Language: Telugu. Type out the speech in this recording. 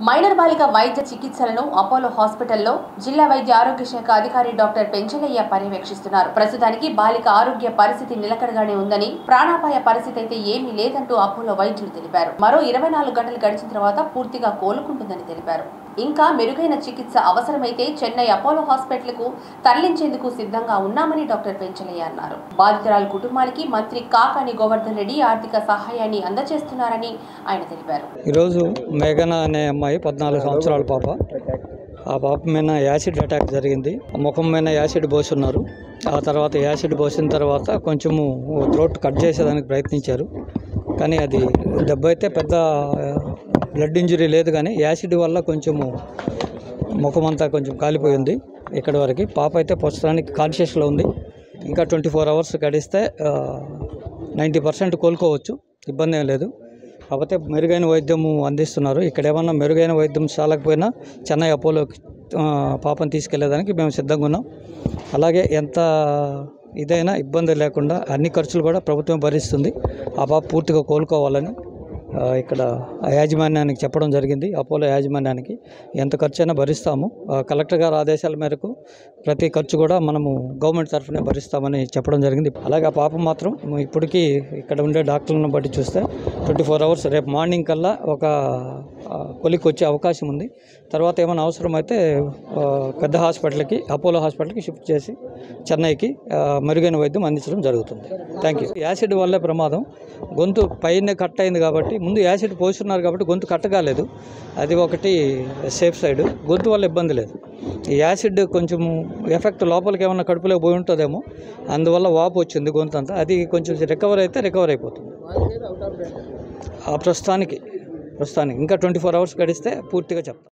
మైనర్ బాలిక వైద్య చికిత్సలను అపోలో హాస్పిటల్లో జిల్లా వైద్య ఆరోగ్య శాఖ అధికారి డాక్టర్ పెంచలయ్య పర్యవేక్షిస్తున్నారు. ప్రస్తుతానికి బాలిక ఆరోగ్య పరిస్థితి నిలకడగానే ఉందని, ప్రాణాపాయ పరిస్థితి అయితే ఏమీ లేదంటూ అపోలో వైద్యులు తెలిపారు. మరో 24 గంటలు గడిచిన తర్వాత పూర్తిగా కోలుకుంటుందని తెలిపారు. ఇంకా మెరుగైన చికిత్స అవసరమైతే చెన్నై అపోలో హాస్పిటల్కు తరలించేందుకు సిద్ధంగా ఉన్నామని డాక్టర్ పెంచలయ్య అన్నారు. బాధితురాలి కుటుంబానికి మంత్రి కాకాని గోవర్ధన్ రెడ్డి ఆర్థిక సహాయాన్ని అందజేస్తున్నారని ఆయన తెలిపారు. ఈరోజు మేఘన అనే అమ్మాయి 14 సంవత్సరాల పాప. ఆ పాప మీద యాసిడ్ అటాక్ జరిగింది. ముఖం మీద యాసిడ్ పోసున్నారు. ఆ తర్వాత యాసిడ్ పోసిన తర్వాత కొంచెము థ్రోట్ కట్ చేసేదానికి ప్రయత్నించారు. కానీ అది దెబ్బ అయితే పెద్ద బ్లడ్ ఇంజరీ లేదు, కానీ యాసిడ్ వల్ల కొంచెము ముఖం అంతా కొంచెం కాలిపోయింది. ఇక్కడి వరకు పాప అయితే ప్రస్తుతానికి కాన్షియస్లో ఉంది. ఇంకా 24 అవర్స్ గడిస్తే 90% కోలుకోవచ్చు, ఇబ్బంది ఏం లేదు. కాకపోతే మెరుగైన వైద్యము అందిస్తున్నారు. ఇక్కడ ఏమన్నా మెరుగైన వైద్యం చాలకపోయినా చెన్నై అపోలోకి పాపను తీసుకెళ్లేదానికి మేము సిద్ధంగా ఉన్నాం. అలాగే ఎంత ఇదైనా ఇబ్బంది లేకుండా అన్ని ఖర్చులు కూడా ప్రభుత్వం భరిస్తుంది. ఆ పాప పూర్తిగా కోలుకోవాలని ఇక్కడ యాజమాన్యానికి చెప్పడం జరిగింది. అపోలో యాజమాన్యానికి ఎంత ఖర్చు అయినా భరిస్తాము. కలెక్టర్ గారి ఆదేశాల మేరకు ప్రతి ఖర్చు కూడా మనము గవర్నమెంట్ తరఫునే భరిస్తామని చెప్పడం జరిగింది. అలాగే ఆ పాప మాత్రం ఇప్పటికీ ఇక్కడ ఉండే డాక్టర్లను బట్టి చూస్తే 24 అవర్స్ రేపు మార్నింగ్ కల్లా ఒక కొలికి వచ్చే అవకాశం ఉంది. తర్వాత ఏమైనా అవసరమైతే పెద్ద హాస్పిటల్కి, అపోలో హాస్పిటల్కి షిఫ్ట్ చేసి చెన్నైకి మెరుగైన వైద్యం అందించడం జరుగుతుంది. Thank you. యాసిడ్ వల్లే ప్రమాదం. గొంతు పైన కట్ అయింది కాబట్టి, ముందు యాసిడ్ పోస్తున్నారు కాబట్టి గొంతు కట్ కాలేదు. అది ఒకటి సేఫ్ సైడ్. గొంతు వల్ల ఇబ్బంది లేదు. ఈ యాసిడ్ కొంచెం ఎఫెక్ట్ లోపలికి ఏమన్నా కడుపులో పోయి ఉంటుందేమో, అందువల్ల వాపు వచ్చింది గొంతు అంతా. అది కొంచెం రికవర్ అయితే రికవర్ అయిపోతుంది. ప్రస్తుతానికి ఇంకా 24 అవర్స్ గడిస్తే పూర్తిగా చెప్తాం.